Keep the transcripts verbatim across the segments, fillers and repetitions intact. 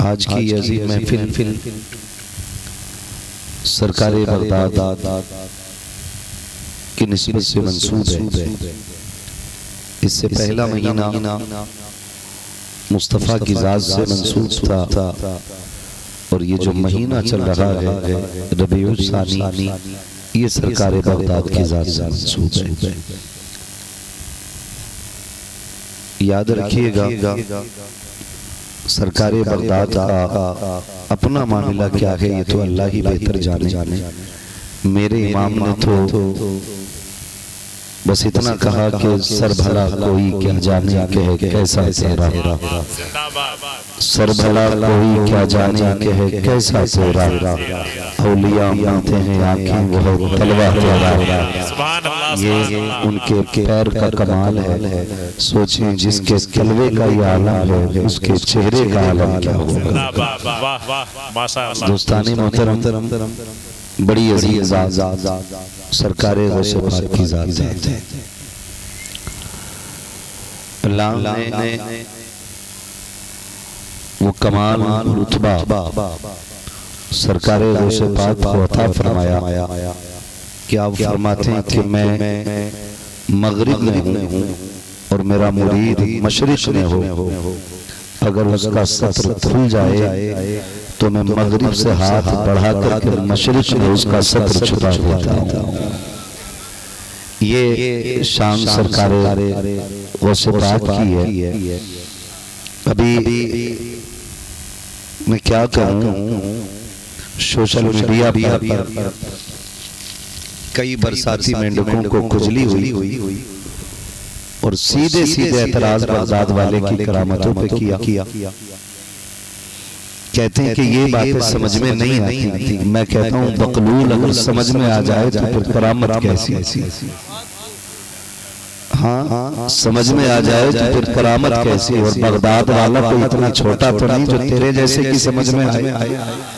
आज की अजीम महफिल सरकारे बगदाद की निस्बत से मंसूब है। इससे पहला महीना मुस्तफ़ा की ज़ात से मंसूब था और ये जो महीना चल रहा है रबीउल सानी, ये सरकारे बगदाद की ज़ात से मंसूब है। याद रखिएगा सरकारे बगदाद का अपना मामला क्या है ये तो अल्लाह ही बेहतर जाने जाने मेरे इमाम ने तो बस इतना कहा कि सर भला कोई क्या जाने कहे कैसा तेरा, सर भला कोई क्या जाने कहे कैसा तेरा, औलिया मिलते हैं आँखें वो तलवा तेरा। ये उनके पैर का कमाल है। सोचें जिसके तलवे का ये आलम है उसके चेहरे का आलम क्या होगा। दोस्तानी मोहतरम, बड़ी अजीज सरकारे गौसे पाक की ज़ात है। अल्लाह ने वो कमाल रुतबा सरकारे गौसे पाक को अता फरमाया कि आप फरमाते हैं कि मैं मगरिब में हूँ और मेरा मुरीद मशरिक में हो। अगर उसका सत्र खुल जाए तो मैं मगरिब से हाथ बढ़ा करके मशरिक में उसका सत्र छुपा देता हूँ। ये शान सरकारे गौसे पाक की है। अभी मैं क्या कहूँ, सोशल मीडिया पर कई बरसाती मेंढकों को खुजली हुई और सीधे सीधे एतराज बगदाद वाले की करामतों पे किया। कहते हैं कि ये बातें समझ में नहीं आती थी। मैं कहता हूँ बकलूल अगर समझ में आ जाए तो फिर करामत कैसी ऐसी। हाँ, समझ में आ जाए तो फिर करामत कैसी। और बगदाद वाला कोई इतना छोटा तो नहीं जो तेरे जैसे की समझ में आए,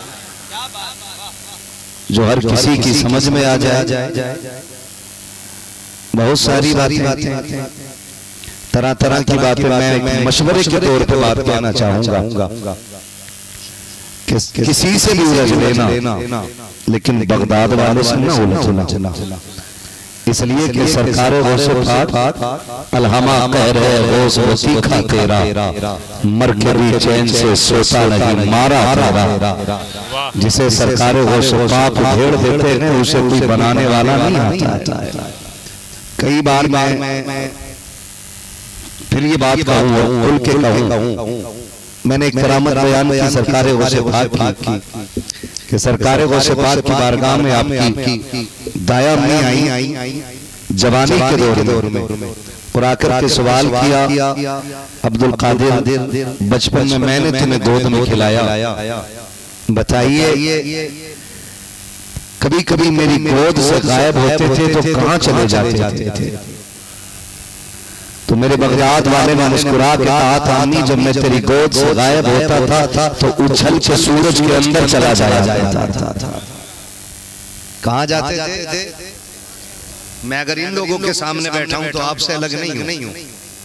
जो हर किसी की समझ में आ जाए। बहुत सारी बातें, तरह तरह की बातें मैं मशवरे के तौर पे बात कहना चाहूंगा। किस, किसी से भी उलझ लेना लेकिन बगदाद वाले से ना उलझना, इसलिए कि सरकारे गौसे पाक अलहमा कह रहे गौस वसी खा तेरा, मर के भी चैन से सोता नहीं मारा तेरा। जिसे सरकारे गौसे पाक घेर देते हैं उसे कोई बनाने वाला नहीं आता है। कई बार मैं फिर ये बात कहूँ खुल के कहूँ, मैंने एक करामत बयान की सरकारे गौसे पाक की कि सरकारे गौसे पाक की बारगाह में आपकी दाया नहीं आई जवानी के दौर में और आकर के सवाल किया, अब्दुल कादिर बचपन में मैंने तुम्हें गोद में खिलाया, बताइए कभी कभी मेरी गोद से गायब होते थे तो कहाँ चले जाते थे। तो मेरे बगदाद वाले ने मुस्कुरा के कहा था अम्मी जब मैं तेरी गोद से गायब होता था तो उछल के सूरज के अंदर चला जाया जाता था। कहाँ जाते थे? मैं अगर इन लोगों के सामने बैठा हूं तो आपसे अलग नहीं हूं।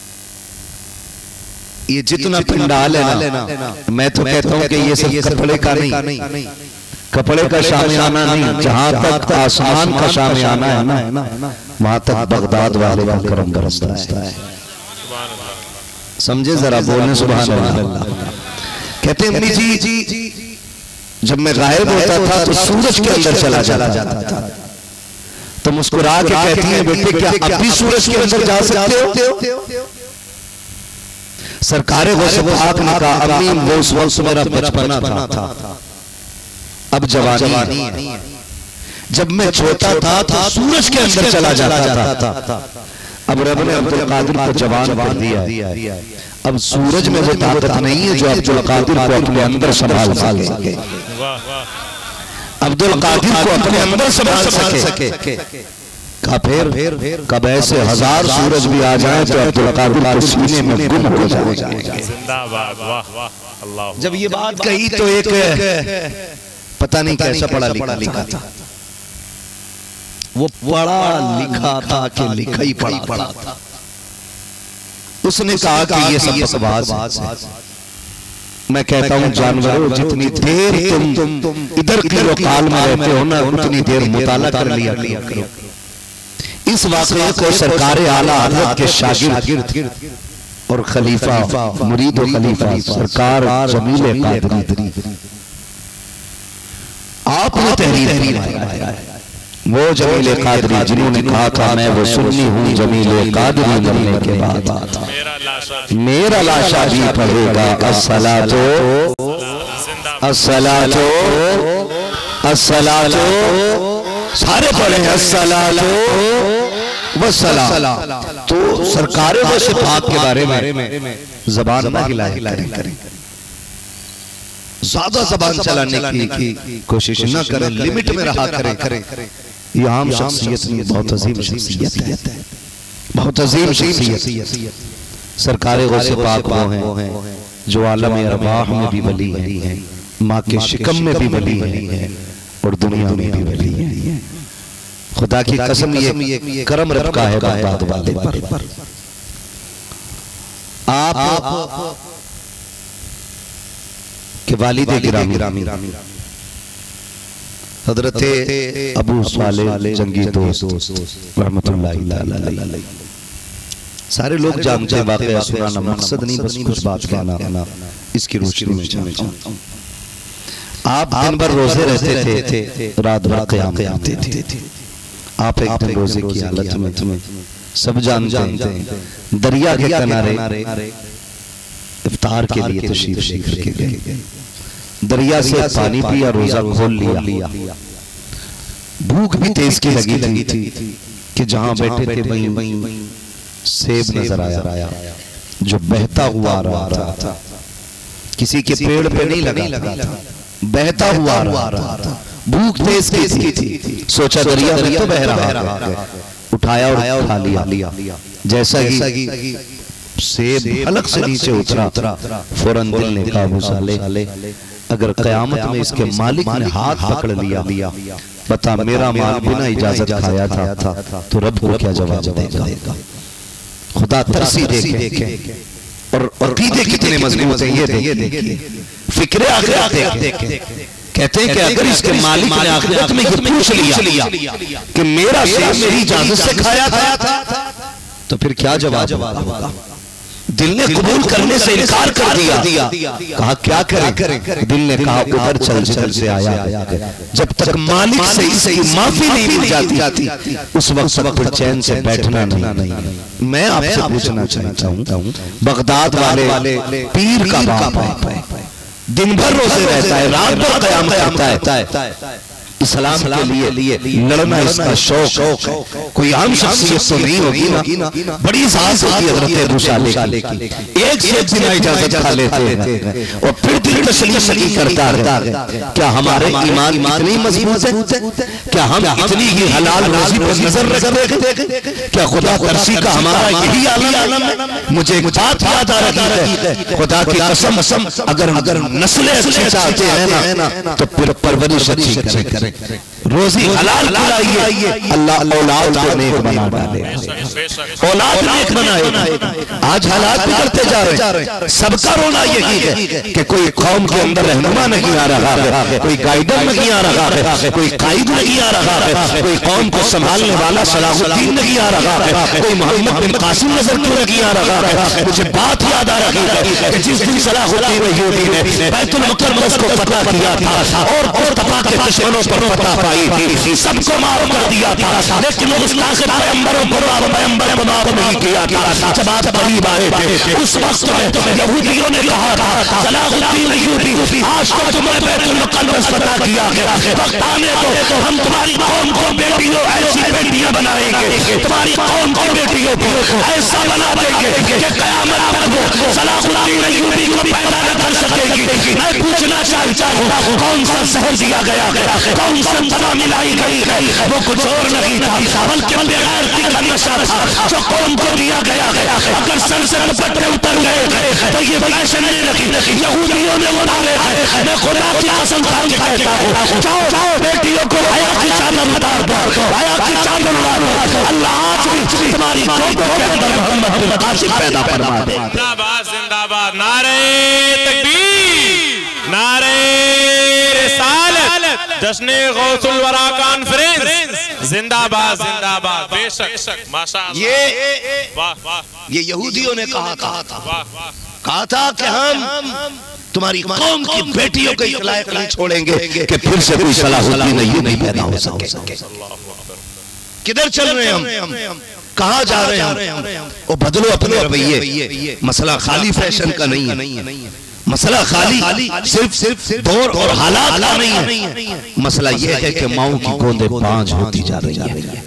ये जितना पंडाल है ना, मैं तो कहता हूं कि ये सब कपड़े का नहीं, कपड़े का शामियाना नहीं, जहां तक आसमान का शामियाना है ना वहां तक बगदाद वाले का करम बरसता है। समझे जरा, बोलने सुभान अल्लाह। कहते हैं अम्मी जी जब मैं गायब होता था तो सूरज के अंदर चला जाता था। तो मुस्कुरा के कहती हैं बेटे क्या अब भी सूरज के अंदर जा सकते हो? सरकारे गौसे पाक ने कहा अम्मी वो उस वक्त मेरा बचपना था, अब जवानी है। जब मैं छोटा था तो सूरज के अंदर चला जाता था, अब रब ने अब्दुल कादिर को जवान कर दिया है। अब सूरज में वो ताकत नहीं है जो अब्दुल कादिर को अपने अंदर संभाल सके, अब्दुल कादिर को अपने अंदर संभाल सके। का फिर कब ऐसे हजार सूरज भी आ जाए तो अब्दुल कादिर के सीने में गुम हो जाए। जब ये बात कही तो एक पता नहीं कैसा पढ़ा लिखा लिखा था, वो पढ़ा लिखा था कि लिखा ही पढ़ा पढ़ा था। उसने कहा कि ये सब बकवास है, मैं कहता हूँ जानवरों, जितनी देर तुम इधर की लोकाल में रहते हो ना, उतनी देर मुताला कर लिया करो। इस वाक़े को सरकार आला हज़रत के शागिर्द और खलीफा मुरीद और खलीफा सरकार जमील कादरी आपने तहरीर फरमाया। वो जमील कादरी जिन्होंने कहा था मैं वो सुन्नी हूँ जमील कादरी मरने के बाद मेरा लाशा भी पढ़ेगा अस्सलातो अस्सलातो अस्सलातो, सारे पढ़े अस्सलातो वस्सलाम। तो सरकारों को सिफात के बारे में जबान ना हिलाए करें, ज्यादा जबान चलाने की कोशिश न करें, लिमिट में रहा करें करें ये आम शख्सियत में बहुत अजीम शख्सियत है, बहुत अजीम शख्सियत। सरकारे गौसे पाक वो हैं जो आलम अरवाह में भी वली हैं, माँ के शिकम में भी वली हैं और दुनिया में भी वली हैं। खुदा की कसम ये करम रब का है बगदाद वाले पर। आप के वालिद गिरामी हजरत अबू साले जंगी दोस्त रहमतुल्लाहि अलैहि, सारे लोग जानते हैं, वाक़या सुनाना मकसद नहीं, बस कुछ बात कहना इसकी रोशनी में चाहता हूं। आप दिन भर रोजे रहते थे, रात भर क़याम करते थे। आप एक दिन रोजे की हालत में, तुम्हें सब जानते हैं, दरिया के किनारे इफ्तार के लिए तशरीफ लेकर के गए। दरिया से पानी पिया, रोजा खोल लिया। भूख भी तेज की लगी थी कि जहां बैठे थे वहीं वहीं सेब नजर आया जो बहता हुआ आ रहा था। किसी के पेड़ पे नहीं लगा था, बहता हुआ आ रहा था। भूख तेज की थी, सोचा दरिया में तो बह रहा है, उठाया और खा लिया। जैसा कि सेब हलक से नीचे उतरा, फौरन दिल ने कहा अबू साले अगर क़यामत में इसके मालिक ने हाथ पकड़ लिया, बता मेरा माल बिना इजाजत खाया था तो रब को क्या जवाब देगा। खुदा तरसी देखे और अकीदे कितने मजबूत हैं ये देखिए, फिक्रे आखिरत देखें। कहते हैं कि अगर इसके मालिक ने आखिरत में ये पूछ लिया कि मेरा सेब मेरी इजाजत से खाया था तो फिर क्या जवाब होगा। दिल ने कबूल करने से इनकार कर दिया, कहा क्या करें। दिल ने कहा ऊपर चल चल से आया। जब तक मालिक से इसकी माफी नहीं मिल जाती उस वक्त वक्त चैन से बैठना नहीं। मैं आपसे पूछना चाहता हूँ, बगदाद वाले पीर का बाप है, दिन भर रोजे रहता है, रात भर क़याम करता है, इस्लाम के लिए लिए लड़ना इसका शौक है। कोई आम शख्सियत तो नहीं होगी ना, बड़ी साहस होती है हज़रत अबू साले की। एक से बिना इजाजत खा लेते हैं और फिर दिल तस्लीम नहीं करता है। क्या हमारे ईमान इतनी मजबूत है? क्या हम इतनी ही हलाल रोजी पर नजर रखते हैं? क्या खुदा तरसी का हमारा यही आलम है? मुझे एक बात याद आ रही है, खुदा की कसम अगर अगर नस्लें अच्छी चाहते हैं ना तो फिर परवरिश अच्छी करें, रोजी हलाल खिलाइए, अल्लाह औलाद को नेक बना डाले, औलाद नेक बनाए। आज हालात बिगड़ते जा रहे हैं। सबका रोना यही है कि कोई कौम के अंदर रहनुमा नहीं आ रहा है, कोई गाइडर नहीं आ रहा है, कोई कायद नहीं आ रहा है, कोई कौम को संभालने वाला सलाहुद्दीन नहीं आ रहा है, कोई मोहम्मद बिन कासिम नजर क्यों नहीं आ रहा है। मुझे बात याद आ रही है कि जिस दिन सलाहुद्दीन अय्यूबी ने बैतुल मुकद्दस को फतह किया था और तबा के दुश्मनों पर फतह पाई थी, सबको मार कर दिया था, लेकिन उस लाख पैगंबरों को पैगंबर को माफ नहीं किया था। जब आप करीब आए थे उस वक्त में यहूदियों ने कहा था सलाहुद्दीन अय्यूबी आज तो तुम्हें बैतुल मुकद्दस फतह किया गया, वक्त आने दो हम तुम्हारी कौम को बेटियों ऐसी बेटियां बनाएंगे, तुम्हारी कौम की बेटियों को ऐसा बना देंगे कि कयामत तक वो सलाहुद्दीन अय्यूबी को पैदा न कर सकेगी। मैं पूछना चाहता हूँ कौन सा शहर दिया गया, कौन सा दवा मिलाई गई, वो कुछ और नहीं था बल्कि बेगैरती का नशा था जो कौम को दिया गया। अगर सर से दुपट्टे उतर गए तो ये फैशन नहीं रखी, यहूदियों ने उतारे हैं। मैं खुदा की कसम खा के कहता हूँ, जाओ जाओ बेटियों को हया की चादर उतार दो, हया की चादर उतार दो। अल्लाह आज भी तुम्हारी कौमों के अंदर मोहम्मद बिन कासिम पैदा फरमा दे। जिंदाबाद जिंदाबाद, नारे तकबीर। जश्न गौसुल वरा कॉन्फ्रेंस जिंदाबाद जिंदाबाद। बेशक माशाअल्लाह। ये वाह वाह, ये यहूदियों ने कहा कहा था वाह वाह, कहा था कि हम तुम्हारी कौम की बेटियों को इस लायक नहीं छोड़ेंगे कि फिर से कोई सलाहुद्दीन नहीं नहीं पैदा हो सके। किधर चल रहे हैं हम, कहाँ जा रहे हैं? वो बदलो अपने रवैये। मसला खाली फैशन का नहीं है, मसला खाली सिर्फ सिर्फ दौर और हालात का नहीं है। मसला यह है कि माओ की गोंदे पांच होती जा रही है।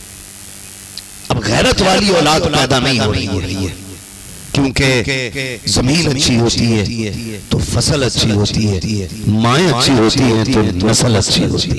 अब गैरत वाली औलाद पैदा नहीं हो रही है, क्योंकि जमीन अच्छी होती है तो फसल अच्छी होती है, माएँ अच्छी होती हैं तो नस्ल अच्छी होती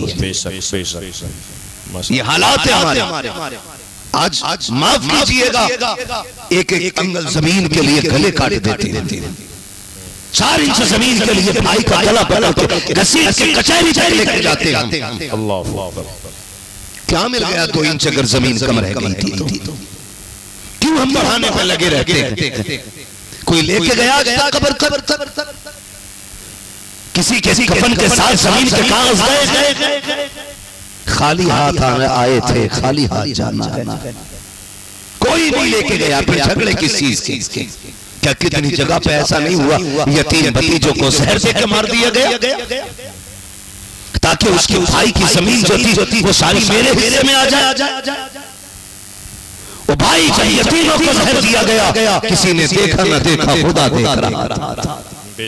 है। ये हालात है हमारे। आज आज माफ कीजिएगा, एक एक अंगल जमीन के लिए गले काट देते हैं। चार इंच जमीन के लिए भाई का गला पकड़ के घसीट के कचहरी तक लेकर जाते हैं। अल्लाह, क्या मिल गया दो इंच अगर जमीन कम रह गई थी तो? क्यों हम बढ़ाने पर लगे रहते हैं? कोई लेके गया गया कब्र तक, किसी किसी कफन के साथ जमीन के कागज गए, खाली हाथ आए थे, खाली हाथ जाना है। कोई नहीं लेके गया, फिर झगड़े किस चीज के? क्या कितनी जगह पे ऐसा नहीं हुआ यतीम भतीजों को जहर दे के मार दिया गया ताकि उसके भाई की जमीन जो थी वो सारी मेरे हिस्से में आ जाए? वो भाई जब यतीमों को जहर दिया गया, किसी ने देखा न देखा, खुदा देख रहा था।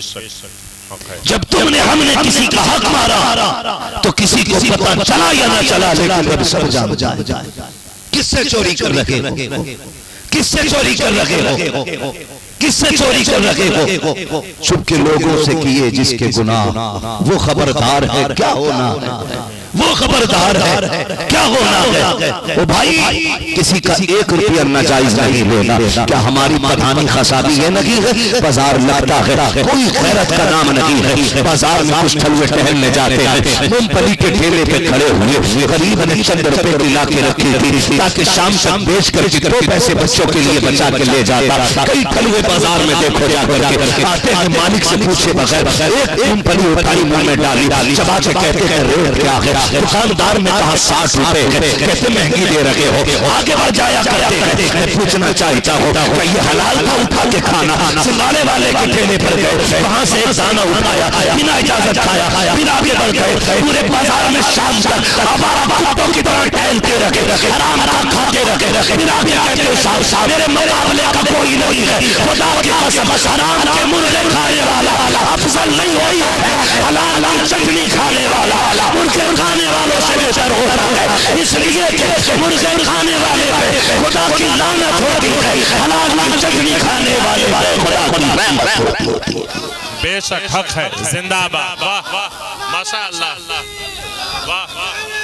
जब तुमने हमने किसी का हक मारा तो किसी को पता चला या ना चला, लेकिन अब सब जान जाए। किससे चोरी कर रहे हो? किससे चोरी कर रहे हो? किससे चोरी कर रहे हो? चुप के लोगों से किए जिसके गुनाह, वो खबरदार है क्या होना है, वो खबरदार है क्या होना है। वो भाई किसी का एक रुपया नाजायज नहीं लेना। क्या हमारी प्रधानी खसाबी ये नहीं है? बाजार लगता है, कोई खैरत का नाम नहीं है। बाजार में कुछ ठलुए टहलने जाते हैं, मूंगफली के ठेले पे खड़े हुए गरीब ने चंद रुपए की ला के रखी थी ताकि शाम शाम बेच कर दो पैसे बच्चों के लिए बचा के ले जाता। कई ठलुए बाजार में देखो जाकर आते हैं, मालिक से पूछे बगैर एक मूंगफली उठाई मुंह में डाली, चबा के कहते हैं रेट क्या है? दुकानदार ने कहा साठ रुपए, कहते महंगी दे रहे हो। आगे बढ़ जाया करते हैं, पूछना चाहता हो ये हलाल था उठा के खाना? सिंगाड़े वाले के ठेले पर गए, वहां से एक दाना उठाया, बिना इजाजत खाया, फिर आगे बढ़ गए। पूरे बाजार में शाम तक आवारा कुत्तों की तरह टहलते रखे, हराम हराम खाते रखे, फिर आगे कहते साहब साहब मेरे मुकाबले का कोई नहीं है। खुदा की कसम हराम के मुर्गे खाने वाला अफजल नहीं हुई है, हलाल चटनी खाने वाला मुर्गे खाने वालों से बेहतर होता है। इसलिए कि मुर्गे खाने वाले पे खुदा की लानत होती है, हलाल चटनी खाने वाले पे खुदा की रहमत होती है। बेशक हक है, जिंदाबाद। वाह वाह माशाअल्लाह, वाह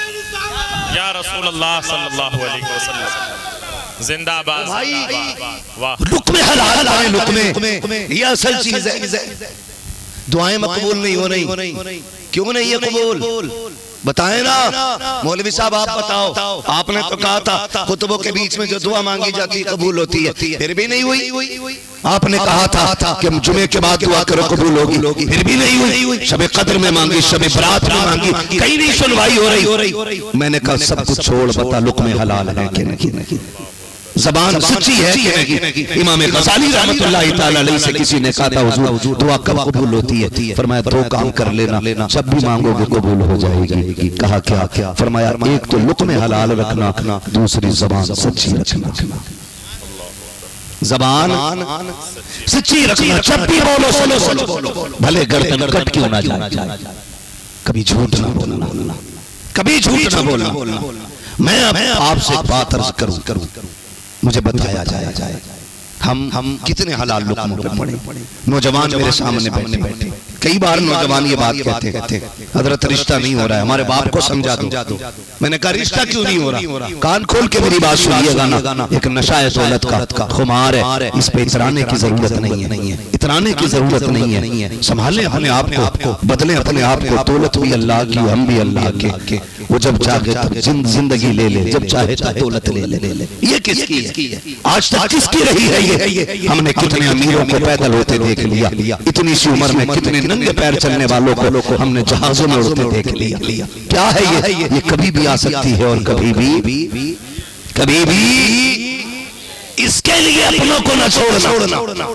या रसूल अल्लाह सल्लल्लाहु अलैहि वसल्लम, जिंदाबाद भाई। वाह, लुक्मे हलाल आए, लुक्मे ये असल चीज है। दुआएं मकबूल नहीं हो रही, क्यों नहीं है कबूल? बताए ना मौलवी साहब, आप बताओ। आपने तो कहा था खुतबों के बीच में जो दुआ मांगी जाती है कबूल होती है, फिर भी नहीं हुई। आपने कहा था कि जुमे के बाद दुआ करो कबूल होगी, फिर भी नहीं हुई। शबे कद्र में मांगी, शबे बरात में मांगी, कहीं नहीं सुनवाई हो रही। मैंने कहा सब कुछ छोड़, बता लुक्मे हलाल है कि नहीं? जबान सच्ची है कि नहीं? इमाम गज़ाली रहमतुल्लाह तआला अलैहि से किसी ने कहा था हुजूर दुआ कब कबूल होती है? फरमाया दो काम कर लेना, जब भी मांगोगे कबूल हो जाएगी। कहा क्या? फरमाया एक तो लुक्मे हलाल रखना, दूसरी जबान सच्ची रखना। जबान सच्ची रखना, जब भी बोलो सुनो सुनो, भले गर्दन कट क्यों ना जाए, कभी झूठ ना बोलना, कभी झूठ ना बोलना। मैं अब आपसे बात अर्ज करूं करूं मुझे बताया जाए जाए हम हम कितने हलाल लुक्मों पे पड़े। नौजवान मेरे सामने बैठे बैठे कई बार नौजवान ये बात कहते कहते हजरत रिश्ता नहीं हो रहा है, हमारे बाप को समझा दो। मैंने कहा रिश्ता क्यों नहीं हो रहा? कान खोल के मेरी बात सुनिएगा ना, एक नशा है दौलत का, खुमार है, इस पे इतराने की जरूरत नहीं है, इतराने की जरूरत नहीं है। संभाले अपने आप को, बदले अपने आप को। दौलत भी अल्लाह की, हम भी अल्लाह के। वो जब चाहे तब जिंदगी ले ले, जब चाहे तब दौलत ले ले। ये किसकी है? आज तक किसकी रही है ये? हमने कितने अमीरों को पैदल होते देख लिया, इतनी सी उम्र में कितने नंगे पैर चलने वालों को हमने जहाजों में उड़ते देख लिया। क्या है ये? ये कभी भी आ सकती है और कभी भी कभी भी इसके लिए अपनों को न छोड़ना,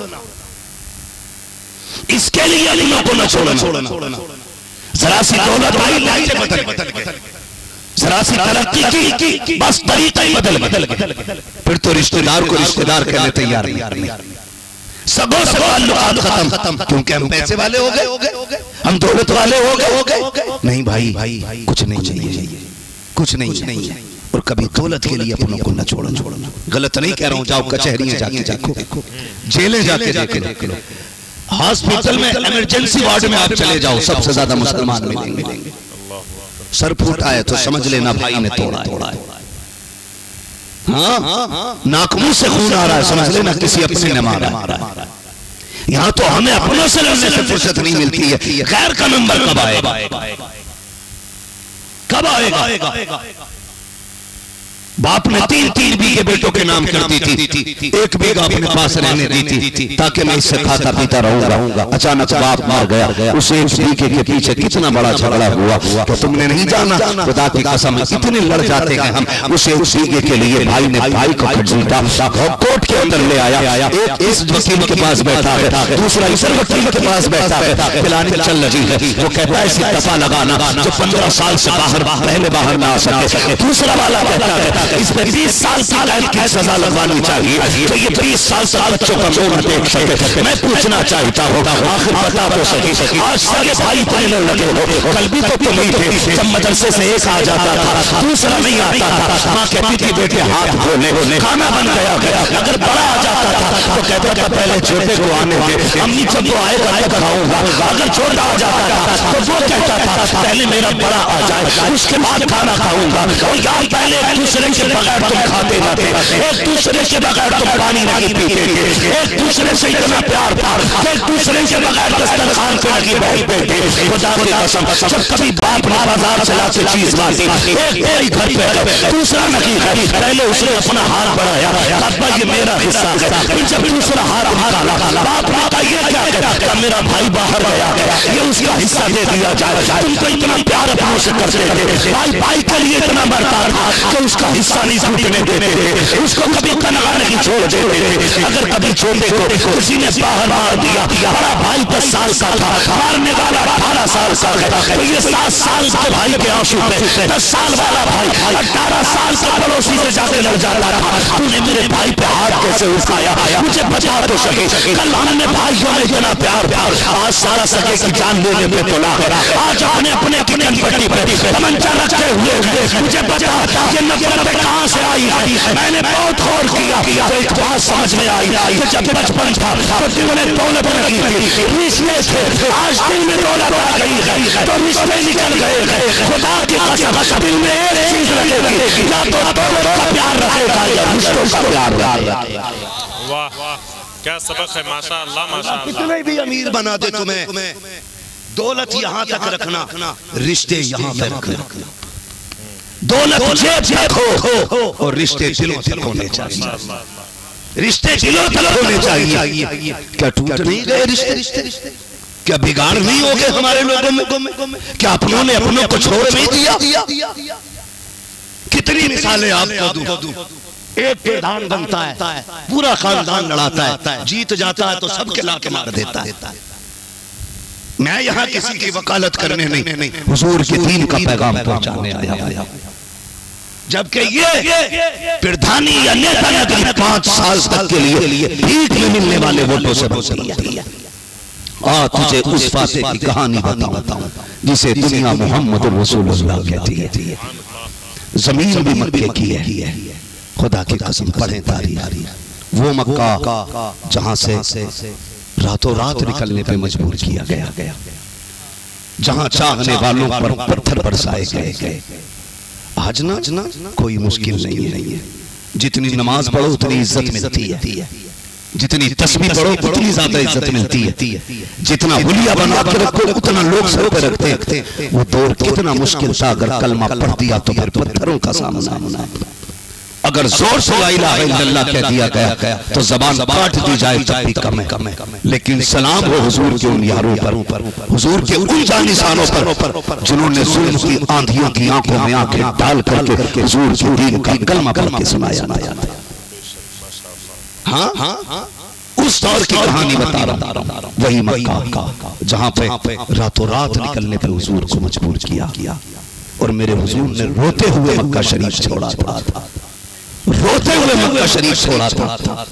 इसके लिए अपनों को न छोड़ना। जरा सी दौलत आई, लाइटें बदल बदल, जरा सी तरक्की की, की बस तरीका ही बदल बदल फिर तो रिश्तेदार को रिश्तेदार करने तैयार नहीं, सबों से ताल्लुकात खत्म, क्योंकि हम पैसे वाले हो गए, हम दौलत वाले हो गए। नहीं भाई, भाई कुछ नहीं चाहिए, कुछ नहीं चाहिए। और कभी दौलत के लिए अपनों को न छोड़ना छोड़ना गलत नहीं कह रहा हूं। जाओ कचहरियां जाके देखो, जेलें जाके देखे, हॉस्पिटल में इमरजेंसी वार्ड में आप चले जाओ, सबसे ज्यादा मुसलमान मिलेंगे। सर फूटा है तो समझ लेना भाई ने तोड़ा है। हाँ, नाक मुंह से खून आ रहा है, समझ लेना किसी अपने ने मारा है। यहाँ तो हमें अपनों से लड़ने से फुर्सत नहीं मिलती है। गैर का नंबर कब आएगा, कब आएगा? बाप ने तीन तीन बीघे बेटों के नाम कर दी थी, एक बीघा अपने पास रहने दी थी ताकि मैं इससे खाता पीता रहूंगा। अचानक बाप मर गया, उस एक बीघे के पीछे कितना बड़ा झगड़ा हुआ तो तुमने नहीं जाना। खुदा की कसम कितने लड़ जाते हैं हम उस एक बीघे के लिए। भाई ने भाई को खरीदा, कोर्ट के अंदर ले आया। एक इस वकील के पास बैठा है, दूसरा इस वकील के पास बैठा है, प्लानिंग चल रही है। वो कहता है इसे दफा लगाना जो पंद्रह साल से बाहर पहले बाहर ना आ सके। दूसरा वाला कहता है इसमें बीस साल साल की सजा लगवानी चाहिए तो ये बीस साल से बच्चों का मुंह न देख सके। मैं पूछना चाहता हूँ आखिर बता तो सही, आज सगे भाई पहले लगे हो, कल भी तो तुम ही थे जब मदरसे से एक आ जाता था दूसरा नहीं आता था। माँ कहती थी बेटे हाथ धोने, खाना बन गया गया। अगर बड़ा आ जाता था तो कहता था पहले छोटे को आने दे, अम्मी जब वो आएगा तब खाऊंगा। अगर छोटा आ जाता था तो वो कहता था पहले मेरा बड़ा आ जाए उसके बाद खाना खाऊंगा। और यार पहले दूसरे के बगैर तुम खाते न थे, एक दूसरे के बगैर तुम पानी नहीं पीते थे, एक दूसरे से इतना प्यार प्यार, एक दूसरे के बगैर दस्तरखान पे लगी बैठते थे। खुदा की कसम जब कभी बाप ने बाजार से लाके चीज मांगी, एक कोई घर पे दूसरा नहीं है, पहले उसने अपना हाथ बढ़ाया, अब्बा ये मेरा हिस्सा है। जब दूसरा हाथ हारा बाप ने कहा ये क्या कहता, मेरा भाई बाहर गया, ये उसका हिस्सा दे दिया जाए। तुमको इतना प्यार अपनों से करते थे, भाई भाई के लिए इतना मरता था कि उसका हिस्सा नहीं छूटने देते, उसको कभी कनारा नहीं छोड़ देते। अगर कभी छोटे को किसी ने बाहर मार दिया, बड़ा भाई दस साल का था, मारने वाला अठारह साल का है, तो ये सात साल के भाई के आंसू पे दस साल वाला भाई अठारह साल का पड़ोसी से जाके लड़ जाता था। तूने मेरे भाई पे हाथ कैसे उठाया, मुझे बता तो सके। कल हमने भाइयों में इतना प्यार प्यार, आज सारा सके की जान लेने पे तुला। आज अपने अपने किचन पट्टी पे तमंचा रखे हुए, मुझे बता ये नफरत कहाँ से आई है। मैंने बहुत गौर किया तो एक बात समझ में आई कि जब बचपन था तो दिल में दौलत लगी थी, रिश्ते थे, आज दिल में दौलत आ गई है तो रिश्ते निकल गए हैं। खुदा की कसम दिल में एक चीज रहेगी, या तो दौलत का प्यार रहेगा या रिश्तों का प्यार रहेगा। वाह क्या सबक है, माशाअल्लाह माशाअल्लाह। कितने भी अमीर बना दे तुम्हें, दौलत यहाँ तक रखना, रिश्ते यहाँ पे रखना। दौलत जेब तक हो और रिश्ते दिलों तक होने चाहिए, रिश्ते दिलों तक होने चाहिए। क्या टूट नहीं गए रिश्ते, क्या बिगाड़ नहीं हो गए हमारे लोगों में, क्या अपनों ने अपनों को छोड़ नहीं दिया। कितनी मिसालें आपको दूं, एक प्रधान बनता है पूरा खानदान लड़ाता है, जीत जाता है तो सबके लाके मार देता है। मैं यहाँ किसी की वकालत करने नहीं, हुजूर के दीन का पैगाम पहुंचाने आया। जबकि ये प्रधानी या नेता नगरी पांच साल तक के लिए भीख में मिलने वाले वोटों से बचती है। आ तुझे उस फाते की कहानी बताऊं जिसे दुनिया मोहम्मद रसूलुल्लाह कहती है। जमीन भी मक्के की है, खुदा की कसम पढ़े तारीख। वो मक्का जहां से रातों रात निकलने पे मजबूर किया गया, जहां चाहने वालों पर पत्थर बरसाए गए। आज ना कोई मुश्किल नहीं है, जितनी नमाज पढ़ो उतनी इज्जत मिलती है, जितनी तस्बीह पढ़ो उतनी ज्यादा इज्जत मिलती है, जितना हुलिया बना के रखो उतना लोग सर पे रखते हैं। वो दौर कितना मुश्किल था, अगर कलमा पढ़ दिया तो फिर पत्थरों का सामना। अगर जोर से ला इलाहा इल्लल्लाह कह दिया गया तो जबान काट दी जाए तब भी कम है। लेकिन सलाम हो हुजूर के उन यारों पर, हुजूर के उन जानिसानों पर जिन्होंने जुल्म की आंधियों की आंखों में आंखें डाल करके हुजूर के दीन का कलमा पढ़ के सुनाया। हाँ हाँ उस दौर की कहानी बता रहा हूँ, वही मक्का जहाँ पे रातों रात निकलने पर हुजूर को मजबूर किया और मेरे हुजूर ने रोते हुए मक्का शरीफ छोड़ा था, रोते हुए मक्का शरीफ छोड़ा था।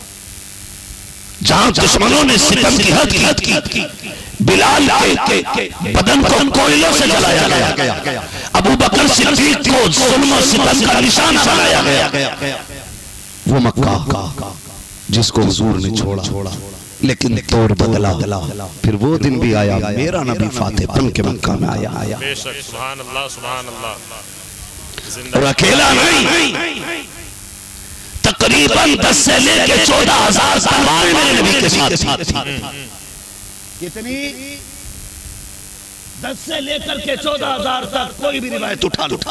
जहां दुश्मनों ने सितम की हद की, बिलाल के, के बदन को कोयलों से जलाया गया, अबू बकर सिद्दीक को जुल्म और सितम का निशाना बनाया गया। वो मक्का जिसको हुजूर ने छोड़ा, लेकिन तौर बदला। फिर वो दिन भी आया, मेरा नबी फातेह बन के मक्का में आया आया बेशक सुभान अल्लाह सुभान अल्लाह। और अकेला नहीं, तकरीबन दस से लेके चौदह हजार तलवारें मेरे नबी के साथ थी। कितनी? दस से लेकर के चौदह हजार तक कोई भी रिवायत उठा लो,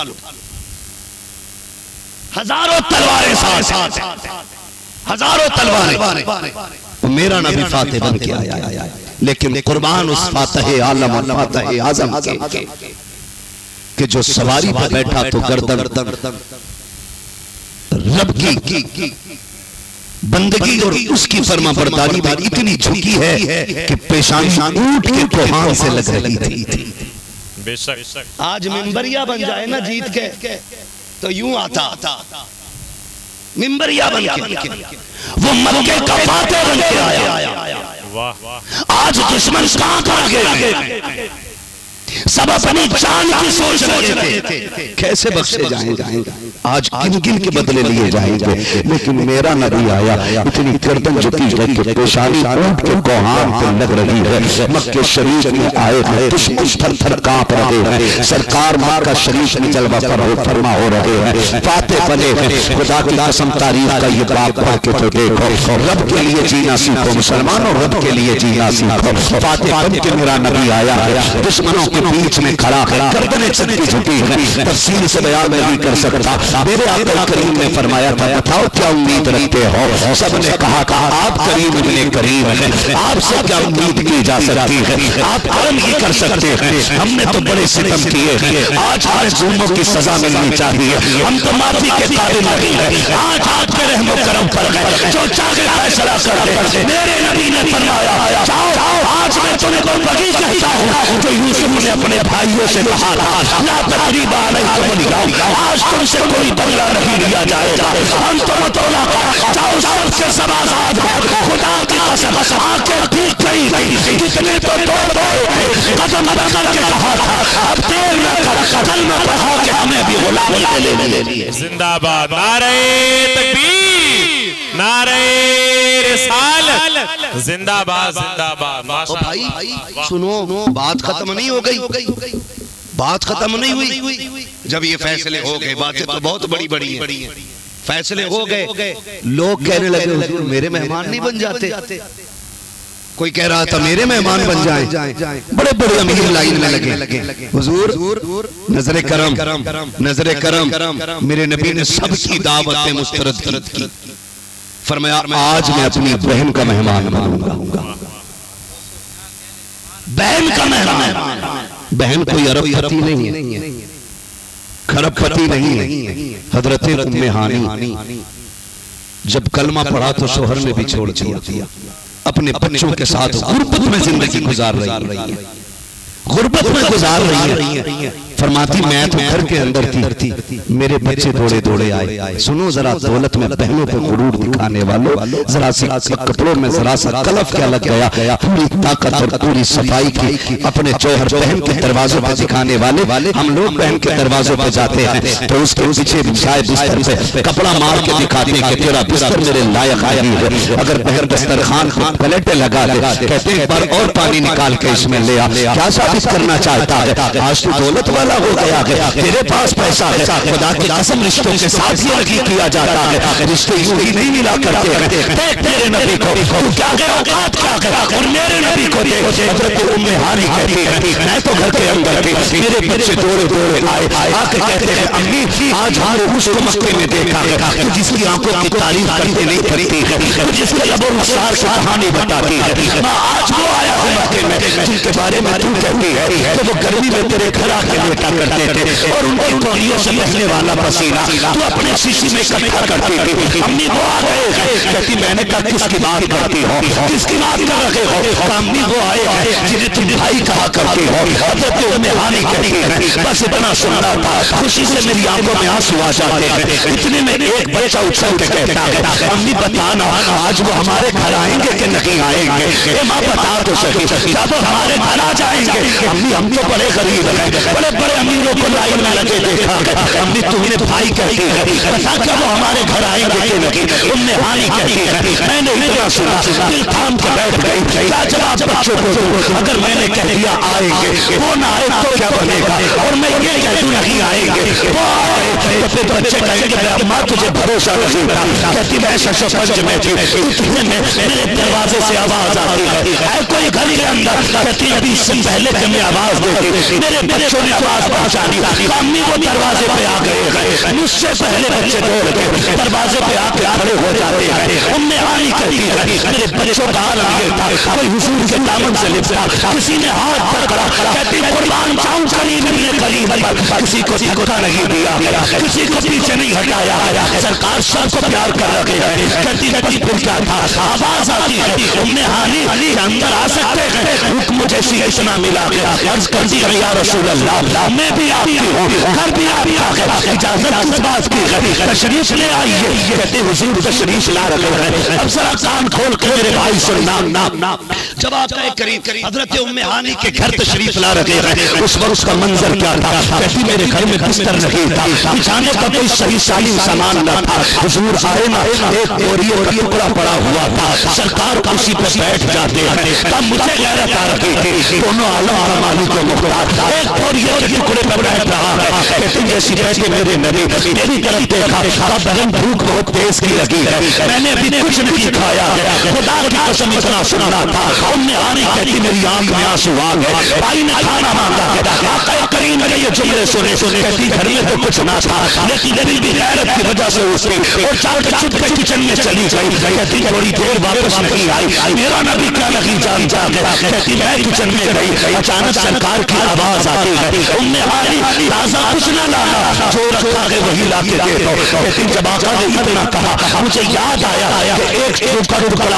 हजारों तलवारें साथ, हजारों तलवारें। मेरा नबी फातेह बन के आया, लेकिन कुर्बान उस फातेह आलम और फातेह आजम के कि जो सवारी पर बैठा तो गर्दन रब की बंदगी और उसकी फर्मा बरदारी में इतनी झुकी है कि पेशानी ऊंट के कोहान से लग रही थी। बेशक आज मिंबरिया बन जाए ना जीत के तो यूं आता मिंबरिया बन के वो मक्के का फातेह बन के आया। वाह आज दुश्मन कहां पर गए, सब अपनी जान की सोच रहे थे कैसे बख्शे जाएंगे, आज गिन गिन के बदले लिए जाएंगे। लेकिन मेरा नबी आया, इतनी गर्दन झुकी है कि पेशानी ऊंट के कोहान पे लग रही है। मक्के शरीफ में आए हैं, दुश्मन थर थर कांप रहे हैं, सरकार मक्का शरीफ में जलवा फरमा हो रहे हैं, फातेह बने हैं। खुदा की कसम तारीफ का ये बात पढ़ के तो देखो, रब के लिए जीना सीखो मुसलमानों, रब के लिए जीना सीखो। फातेह बन के मेरा नबी आया है, दुश्मनों के बीच में खड़ा गर्दनें चलती झुकी है, तफसील से बयान में नहीं कर सकता। मेरे आका करीम ने फरमाया था, बताओ क्या उम्मीद रखते हो? सबने कहा था आप करीम इब्ने करीम हैं, आपसे क्या उम्मीद की जा सकती है, आप कर्म ही कर सकते हैं। हमने तो बड़े सितम किए हैं, आज हमें जुल्मों की सजा मिलनी चाहिए, हम तो माफी के काबिल नहीं है। आज आपके रहमो करम पर है, जो चाहे फैसला कर दे। मेरे नबी ने फरमाया, जाओ आज मैं तुमको वही कहता हूँ जो यूसुफ ने अपने भाइयों से कहा था, ला तकरीबा अलैकुम, आज तुमसे कोई बदला नहीं लिया जाएगा। हम तो मतोला जाओ सबसे सवाल खुदा की कसम आंखें भीग गई, कितने तो दौड़ गए, कदम बदल के कहा था, अब देर न कर, कल में पढ़ा के हमें भी गुलामी ले ले लिए। जिंदाबाद, नारे तकबीर, नारे रिसालत, जिंदाबाद जिंदाबाद। भाई सुनो, बात खत्म नहीं हो गई, बात खत्म नहीं हुई। जब ये फैसले हो गए, बातें तो बहुत बड़ी बड़ी हैं, फैसले हो गए, लोग कहने लगे हुजूर मेरे मेहमान नहीं बन जाते। कोई कह रहा था मेरे मेहमान बन जाएं, बड़े बड़े अमीर लाइन में लगे। हुजूर नजरे करम, नजरे करम, मेरे नबी ने सबकी दावतें मुस्तरद की। फरमाया आज मैं अपनी बहन का मेहमान बनूंगा, बहन का मेहमान। बहन कोई अरबपति नहीं है, खरबपति नहीं है। हजरत उम्मे हानी जब कलमा पढ़ा तो शोहर ने भी छोड़ दिया, अपने बच्चों के साथ गुर्बत में जिंदगी गुजार रही है, गुर्बत में गुजार रही है। फरमाती मैं तो घर के अंदर थी, मेरे बच्चे दौड़े दौड़े आए। सुनो जरा, दौलत में बहनों को गुरूर दिखाने वालों, जरा सा कपड़ों में जरा सा कलफ क्या लग गया, पूरी ताकत और पूरी सफाई की अपने जौहर बहन के दरवाजों पे दिखाने वाले। हम लोग बहन के दरवाजों पे जाते हैं तो उसके पीछे बिछाए बिस्तर पे कपड़ा मार के दिखाते हैं कि तेरा बिस्तर मेरे लायक नहीं है। अगर बहन दस्तरखान को पलटे लगा दे, कहते हैं एक बार और पानी निकाल के इसमें ले आ, क्या साबित करना चाहता है? आज तू दौलत वाला थोड़ा हो गया है, तेरे पास पैसा है, खुदा की कसम रिश्तों के साथ ही नहीं किया जाता है, रिश्ते यूं ही नहीं मिला करते हैं। देख तेरे नबी को, तू क्या गया औकात क्या गया, और मेरे नबी को देख। हज़रत उम्मे हानी कहती है मैं तो घर के अंदर थी, मेरे बच्चे दौड़े दौड़े आए, आके कहते हैं अम्मी आज हमने उसको मक्के में देखा है, तो जिसकी आंखों की तारीफ करते नहीं करती है, तो जिसके लबों रुखसार से कहानी बताती है, मैं आज वो आया हूँ मक्के में जिनके बारे में तू कहती है तो वो गर्मी में तेरे घर आके लेटा करते थे और उनकी कोहनियों से बहने वाला पसीना तू अपने शीशी में इकट्ठा करती थी। अम्मी वो आ गए, कहती मैंने कहा किसकी बात करती हो, किसकी बात कर रहे हो, अम्मी वो आए हैं जिन्हें तुम भाई कहा करती हो। हज़रत उम्मे हानी कहती है बस इतना सुनना था, खुशी से मेरी आंखों में आंसू आ जाते हैं। इतने में एक बच्चा उछल के कहता है अम्मी बताना आज वो हमारे घर आएंगे कि नहीं आएंगे, ए माँ बता तो सही, जब हमारे घर आ जाएंगे। अम्मी हम तो बड़े गरीब हैं, बड़े बड़े अमीरों को लाइन में लगे देखा, अम्मी तुम्हें भाई कहती है बता क्या वो हमारे घर आएंगे कि नहीं। उम्मे हानी कहती है मैंने इतना सुना दिल थाम के बैठ गई, क्या जवाब बच्चों को दूं, अगर मैंने कह दिया आएंगे वो ना आए तो क्या बनेगा, और मैं ये कह दूं नहीं आएंगे वो आए तो फिर बच्चे कहेंगे अम्मा तुझे भरोसा नहीं था। कहती मैं शशपंज में थी, इतने में मेरे दरवाजे से आवाज आती है कोई घर के अंदर, कहती अभी इससे पहले कि मैं आवाज देती मेरे बच्चों ने आवाज पहुंचा दी, अम्मी वो दरवाजे पे आ गए, मुझसे पहले बच्चे दौड़ के दरवाजे पे आके खड़े हो जाते हैं। उम्मे हानी कहती है मेरे बच्चों का हाल ये था, कोई हुजूर के दामन से लिपटा, किसी ने हाथ पकड़ा, कहती कुर्बान जाऊं करीब ने करीब पर, किसी को धक्का नहीं दिया, किसी को पीछे नहीं हटाया, सरकार सबको प्यार कर रहे हैं। कहती कहती फिर क्या था, आवाज आती है उम्मे हानी अंदर आ सकते हैं, हुक्म जैसी इतना मिला, अर्ज करती है या रसूल अल्लाह मैं भी आपकी हूँ, घर भी आपका है, इजाजत किस बात की है, तशरीफ ले आइए। कहते हुजूर तशरीफ ला रहे हैं, अब जरा कान खोल के मेरे भाई सुनना नाम नाम जब आता है करीब हजरत उम्मे हानी के घर तशरीफ ला रहे हैं, उस वक्त उसका मंजर क्या था। कहती मेरे घर में बिस्तर नहीं था, बिछाने का कोई सही सालिम सामान न था, हुजूर आए ना एक बोरियों का टुकड़ा पड़ा हुआ था, सरकार उसी पे बैठ जाते हैं, तब मुझे गैरत आ रही थी, दोनों आलम आलमानी को मुख्तार एक बोरियों के टुकड़े पर बैठ रहा है। कहते जैसी बैठे मेरे नबी मेरी तरफ देखा, बहन भूख बहुत तेज की लगी है, मैंने अभी कुछ नहीं खाया है, खुदा की कसम इतना सुना था। उम्मे हानी कहती मेरी आंख में आंसू आ गए, भाई ने खाना मांगा है, आका करीम ने ये जुमले सुने सुने, कहती घर में तो कुछ ना था, लेकिन नबी की गैरत की वजह से उसकी और चाल के छुप के किचन में चली गई। कहती थोड़ी देर वापस नहीं आई, मेरा नबी क्या नहीं जानता है, कहती मैं किचन में गई, अचानक सरकार की आवाज आती है उम्मे हानी ताजा कुछ ना लाना, जो रखा है वही ला के दे दो। कहती जब आका ने इतना कहा मुझे याद आया कि एक सूखा टुकड़ा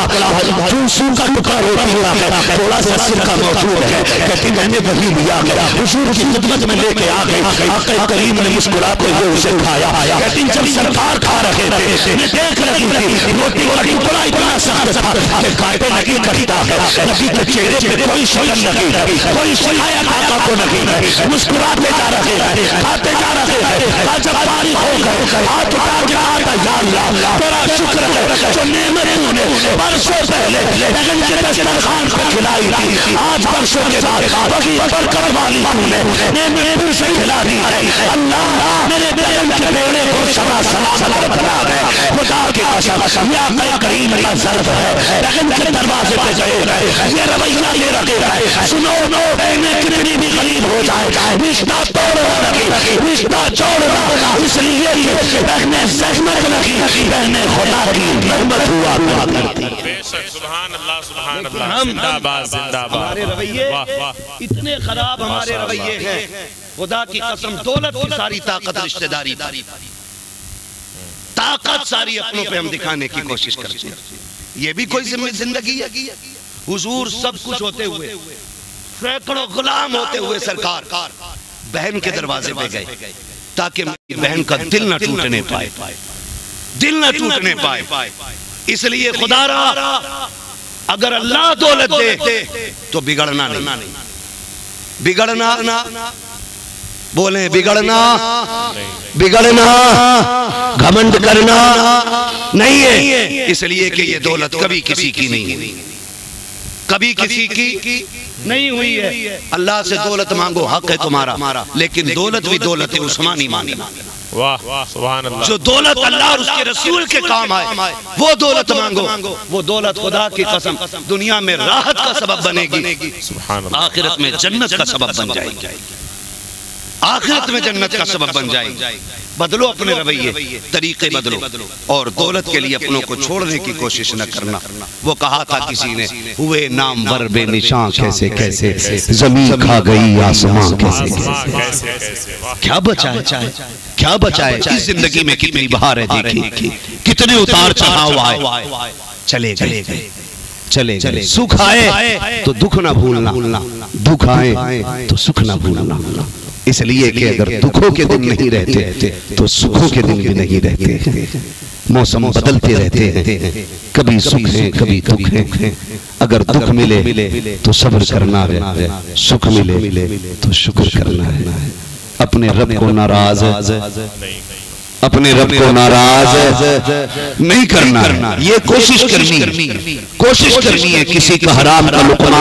सूखा टुकड़ा रोटी का है, थोड़ा सा सिरका मौजूद है, कहती मैंने वही लिया गया, हुजूर की खिदमत में लेके आ गई, आका करीम ने मुस्कुराते हुए उसे खाया। कहती जब सरकार खा रहे थे मैं देख रही थी रोटी का टुकड़ा इतना सख्त था कि काटे नहीं करता है, नबी के चेहरे पे कोई शर्म नहीं है, कोई शिकायत आका को नहीं है, मुस्कुराते जा रहे हैं, खाते जा रहे हैं। जब फारिग हो गए हाथ उठा के आता या अल्लाह तेरा शुक्र है जो नेमत तूने बरसों पहले लगन के दस्तरखान पे खिलाई थी, आज बरसों के बाद बगी बरकत वाली तूने नेमत फिर से खिला दी है। अल्लाह मेरे लगन के बेड़े को सदा सलामत बना दे, खुदा की कसम या आका करीम का ज़र्फ है, लगन के दरवाजे पे गए ये रवैया ले रखे है, सुनो नो बहने कितनी भी गरीब हो जाए रिश्ता तोड़ना नहीं, रिश्ता जोड़ना, इसलिए बहने सहमत नहीं, बहने खुदा की रहमत हुआ करती। बेशक सुभान अल्लाह सुभान अल्लाह, जिंदाबाद जिंदाबाद। हमारे रवैये इतने खराब हमारे रवैये हैं, खुदा की कसम दौलत की सारी ताकत रिश्तेदारी, ताकत सारी अपनों पे हम दिखाने की कोशिश करते हैं। ये भी कोई जिंदगी है? हुजूर सब कुछ होते हुए, सैकड़ों गुलाम होते हुए सरकार बहन के दरवाजे पे गए ताकि बहन का दिल न टूटने पाए, दिल न टूटने पाए। इसलिए खुदा रहा अगर अल्लाह दौलत दे तो बिगड़ना नहीं, बिगड़ना बोले बिगड़ना बिगड़ना घमंड करना नहीं है, इसलिए कि ये दौलत कभी किसी की नहीं है, कभी किसी की नहीं हुई है। अल्लाह से दौलत मांगो, हक है तुम्हारा, लेकिन दौलत भी दौलत है उस्मानी मानी। वाह सुभान अल्लाह। जो दौलत अल्लाह और उसके रसूल के काम आए वो दौलत मांगो। वो दौलत खुदा की कसम दुनिया में राहत का सबब बनेगी, आखिरत में जन्नत का सबब बन जाएगी। आखिरत में जन्नत का सबब बन जाएगी। बदलो अपने रवैये, तरीके बदलो, और दौलत के लिए अपनों को छोड़ने की कोशिश न करना। वो कहा था किसी ने, हुए नामवर बेनिशान कैसे कैसे, जमीन खा गई आसमां कैसे कैसे। क्या बचा है, क्या बचा है? इस जिंदगी में कितनी बहार है देखी, कितने उतार चढ़ाव आए, चले गए चले गए। सुख आए तो दुख ना भूलना, दुख आए तो सुख ना भूलना। इसलिए कि अगर दुखों के दिन नहीं रहते तो सुखों के दिन भी नहीं रहते। मौसम बदलते रहते हैं, कभी सुख है कभी दुख है। अगर दुख मिले तो सब्र करना है, सुख मिले तो शुक्र करना है। अपने रब को नाराज अपने रब को नाराज नहीं करना, ये कोशिश करनी कोशिश करनी है। किसी का हराम का लुकमा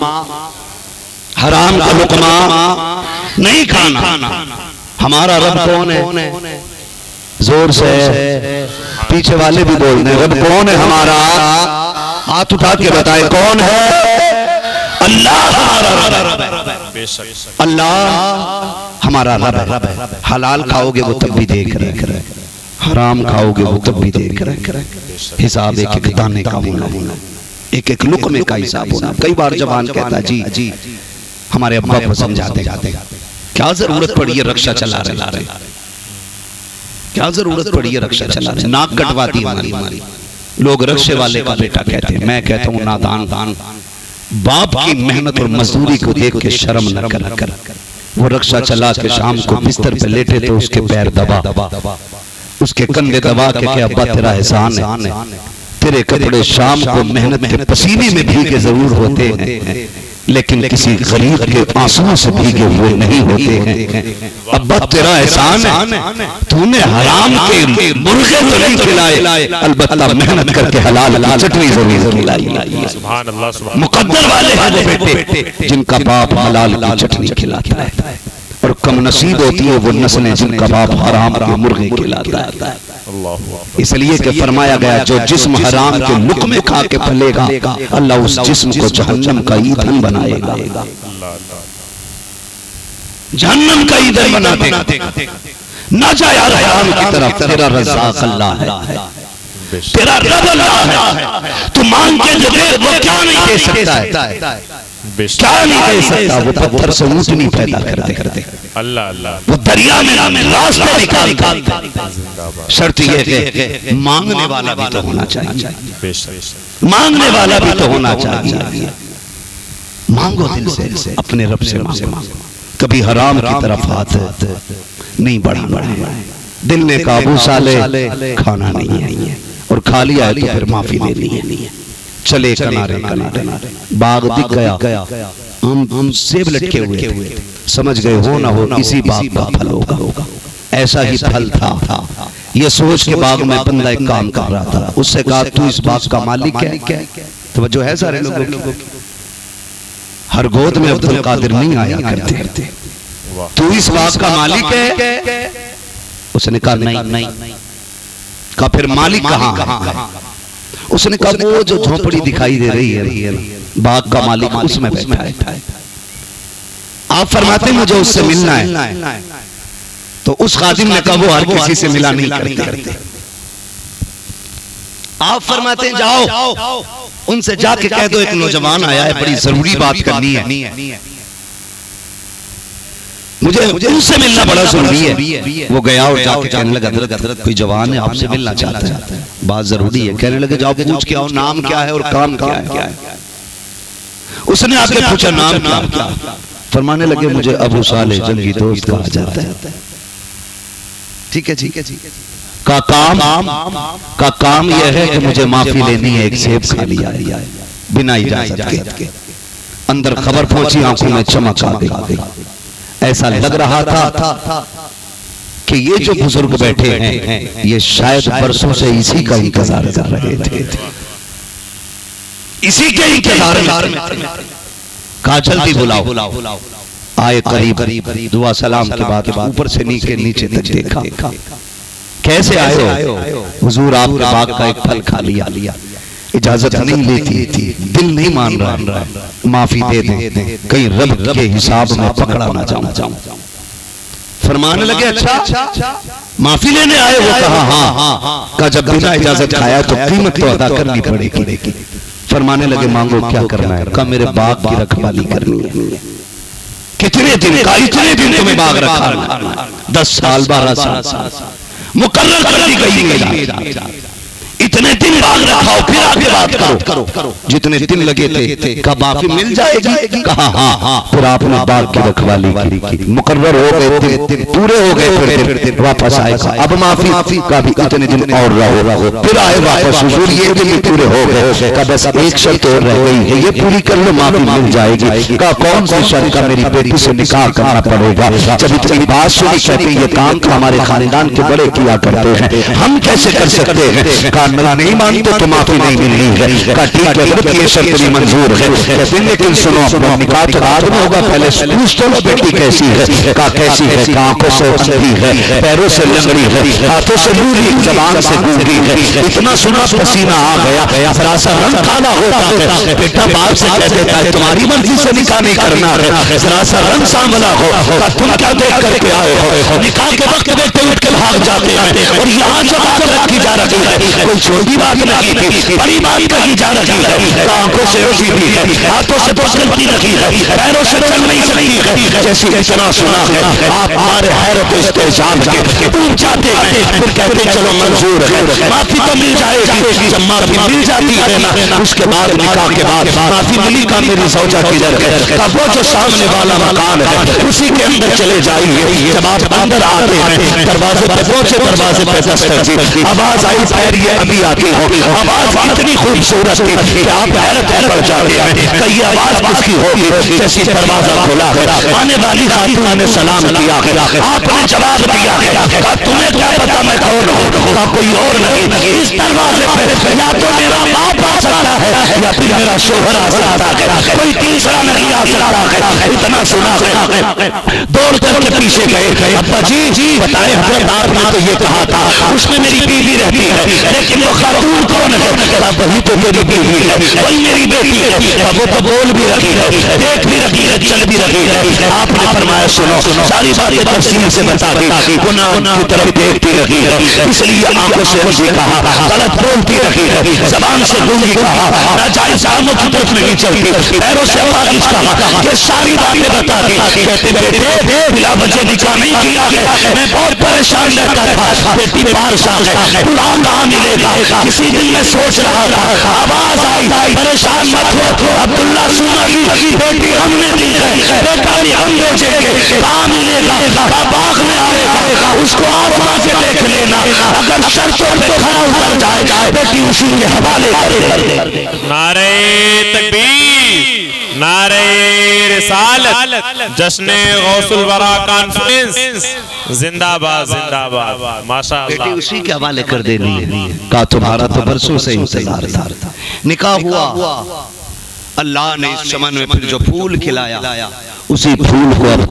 हराम का लुकमा नहीं खाना। हमारा रब कौन है? जोर से पीछे वाले भी बोल रहे हैं, रब कौन है हमारा? हाथ उठा के बताए कौन है? अल्लाह हमारा रब है। अल्लाह हमारा रब है। हलाल खाओगे वो तब भी देख रहे, हराम खाओगे वो तब भी देख रहे। हिसाब एक एक दाने का होना, एक एक लुकमे का हिसाब होना। कई बार जवान कहता जी जी हमारे अब्बा को समझाते जाते, क्या जरूरत पड़ी है रक्षा चला रहे, क्या जरूरत पड़ी है रक्षा चला रहे। नाक कटवाती हमारी हमारी लोग रक्षे वाले का बेटा कहते हैं। मैं कहता हूँ नादान दान बाप की मेहनत और मजदूरी को देख के शर्म न कर कर वो रक्षा चला के शाम को बिस्तर पे लेटे तो उसके पैर दबा, उसके कंधे दबा के क्या अब्बा तेरा एहसान है, तेरे कपड़े शाम को मेहनत के पसीने में भीगे जरूर होते हैं लेकिन किसी गरीब के आंसुओं से भीगे हुए नहीं होते हैं। अब्बा तेरा एहसान है, तूने हराम के मुर्गे तो नहीं खिलाए, अलबत्ता मेहनत करके हलाल की चटनी जरूर खिलाई। सुभान अल्लाह सुभान। मुकद्दर वाले हैं वो बेटे जिनका बाप हलाल की चटनी खिलाता है, और कम नसीब होती है वो नस्लें जिनका बाप हराम के मुर्गे खिलाता है। इसलिए कि फरमाया गया जो जिस्म हराम के लुक़मे खा के पलेगा अल्लाह उस जिस्म को जहन्नम का ईंधन बनाएगा, जहन्नम का ईंधन बना देगा। ना जाए हराम की तरफ, तेरा रज़्ज़ाक़ अल्लाह है, तेरा रब अल्लाह है। तू मांग के जो दे वो क्या नहीं दे सकता है, क्या नहीं दे सकता। वो पत्थर से ऊंटनी पैदा करते करते अल्लाह अल्लाह, वो दरिया में रास्ता निकालता। शर्त ये है मांगने वाला भी तो होना चाहिए, मांगने वाला भी तो होना चाहिए। मांगो दिल से, अपने रब से मांगो, कभी हराम की तरफ हाथ नहीं बढ़ाना। दिल ने काबू साले खाना नहीं है, और खा लिया है तो फिर माफी देनी है। चले किनारे किनारे, बाग दिख गया, हम हम सेब लटके हुए थे, समझ गए हो ना हो इसी बाग का फल होगा। ऐसा ही फल था। ये सोच के बाग में बंदा एक काम कर रहा था, उससे कहा तू इस बाग का मालिक है? तो जो है सारे लोगों की, हर गोद में अब्दुल कादिर नहीं आया करते। तू इस बाग का मालिक है? उसने कहा नहीं नहीं। कहा फिर मालिक कहाँ है? उसने कहा वो जो झोपड़ी दिखाई दे रही है बाग का मालिक उसमें बैठा है। आप फरमाते मुझे उससे मिलना है, तो उस खादिम ने कहा वो हर किसी से मिला नहीं करते। आप फरमाते जाओ उनसे जाके कह दो एक नौजवान आया है, बड़ी जरूरी बात करनी है, मुझे उनसे मिलना बड़ा जरूरी है। वो गया और जाके कहने लगा हज़रत कोई जवान है आपसे मिलना चाहता है, बात जरूरी है। कहने लगे जाओ पूछ के आओ नाम क्या है और काम क्या है। उसने आके पूछा नाम क्या? फरमाने लगे मुझे अबू साले जंगी दोस्त कहा जाता है। ठीक है ठीक है का काम का काम यह है कि मुझे माफी लेनी है, एक सेब खा लिया बिना इजाजत के। अंदर खबर पहुंची, आंखों में चमक आ गई। ऐसा लग रहा था कि ये जो बुजुर्ग बैठे हैं ये शायद बरसों से इसी का इंतजार कर रहे थे। इसी के इंतजार में कहा जल्दी बुलाओ। आए करीब, दुआ सलाम के बाद ऊपर से नीचे नीचे तक देखा। कैसे आए हो? हुजूर आपके बाग का एक फल खा लिया। इजाजत नहीं लेती थी, दिल नहीं मान रहा, माफी दे दे, कहीं रब के हिसाब में पकड़ा ना जाऊं। फरमाने लगे अच्छा माफी लेने आए हो? कहा हाँ। कहा जब बिना इजाजत खाया तो कीमत तो अदा करनी पड़ेगी। फरमाने लगे मांगो क्या करना है? कहा मेरे बाग की रखवाली करनी है। कितने दिन का? इतने दिन तुम्हें बाग रखा? दस साल बारह साल मुकर्रर कर दी गई। इतने दिन बाग रखाओ, फिर आगे बात करो, करो। जितने दिन लगे थे कहा माफी मिल जाएगी? कहा हाँ हाँ। फिर आपने बाग की रखवाली की, मुकर्रर हो गए, दिन पूरे हो गए, फिर दिन वापस आएगा। अब माफी का भी इतने दिन और रहो। फिर आए वापस, हुजूर ये दिन पूरे हो गए। कहा बस एक शर्त और रह गई है, ये पूरी कर लो, माफी मिल जाएगी। कहा कौन सी शर्त? का मेरी बेटी से निकाह करना पड़ेगा। जब इतनी बात सुनी कहती ये काम तो हमारे खानदान के बड़े किया करते हैं, हम कैसे कर सकते हैं? कहा नहीं मानते तो माफी नहीं मिलनी है। कहा ठीक है, ये शर्त भी मंजूर है। कहते लेकिन सुनो, अपना निकाह तो बाद में होगा, पहले पूछ तो लो बेटी कैसी है। कहा कैसी है? आंखों से अंधी है, पैरों से लंगड़ी है, हाथों से लूली, जबान से गूंगी है। इतना सुना पसीना आ गया, जरा सा रंग काला होता है। बेटा बाप से कह देता है तुम्हारी मर्जी से निकाह नहीं करना है, जरा सा रंग सांवला हो। तुम क्या देख करके आए हो? निकाह के वक्त बेटे उठ के भाग जाते हैं और यहाँ जब बात रखी जा रही है, कोई छोटी बात नहीं थी, बड़ी बात कही जा रही है। आंखों से रोटी भी है, हाथों से तो चलती रही है, पैरों से चल नहीं सकती है। जैसी इतना सुना है आप हमारे हैरत इस्तेजाम के पूछ जाते हैं, फिर कहते चलो मंजूर है, माफी तो मिल जाएगी। जब माफी मिल जाती है ना, उसके बाद निकाह के बाद माफी मिली का मेरी सौजा की दर है। वो जो सामने वाला मकान है उसी के अंदर चले जाइए। जब आप अंदर आते हैं, दरवाजे पर पहुंचे, दरवाजे पर दस्तक, आवाज आई पैर ये अभी आती हो। आवाज इतनी खूबसूरत थी कि आप हैरत में पड़ जाते हैं। कई आवाज किसकी होगी? जैसी दरवाजा खोला है, आने वाली खातून ने सलाम किया, आपने जवाब दिया है, तुम्हें क्या पता मैं कौन हूँ? कोई और नहीं, इस दरवाजे पे या तो मेरा बाप आ सकता है या फिर मेरा शोहर आ सकता है, कोई तीसरा नहीं आ सकता है। इतना सुना है, दौड़ करके पीछे गए। अब्बा जी जी बताए, हजरत आपने तो ये कहा था उसमें मेरी बीवी रहती है, लेकिन वो खातून कौन है? वही तो मेरी बीवी है, वही मेरी बेटी है। वो तो बोल भी रही है, देख भी रही है, चल भी रही है। आपने फरमाया सुनो, सारी बातें तफसील से बता दी। गुनाह की तरफ देखती रही है, इसलिए आंखों से मुझे कहा, गलत बोलती रही है, जबान से गूंगी कहा, नाजायज कामों की तरफ नहीं चलती, पैरों से अपाहिज कहा। ये सारी बातें बता दी। कहते बेटे बिला वजह निकाह नहीं किया है, मैं बहुत परेशान रहता था। बेटी बादशाह है, गुलाम कहाँ मिलेगा? किसी दिन मैं सोच रहा था, आवाज आई परेशान मत हो अब्दुल्ला, सुना की बेटी हमने दी है, बेटा भी हम बेचेंगे, कहाँ मिलेगा? बाग में आएगा, उसको आप वहां से देख लेना, अगर शर्तों पे खड़ा उतर जाए बेटी उसी के हवाले कर दे। नारे तकबीर, नारे रिसालत, जश्ने गौसुल वरा कॉन्फ्रेंस जिंदाबाद जिंदाबाद। माशाअल्लाह, बेटी उसी के हवाले कर देनी है। का तुम्हारा तो बरसों से इंतजार था। निकाह हुआ, अल्लाह ने इस चमन में फिर जो फूल खिलाया, उसी फूल को